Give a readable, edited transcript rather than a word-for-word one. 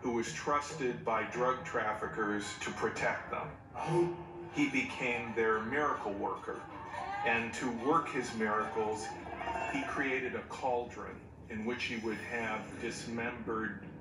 who was trusted by drug traffickers to protect them. He became their miracle worker, and to work his miracles, he created a cauldron in which he would have dismembered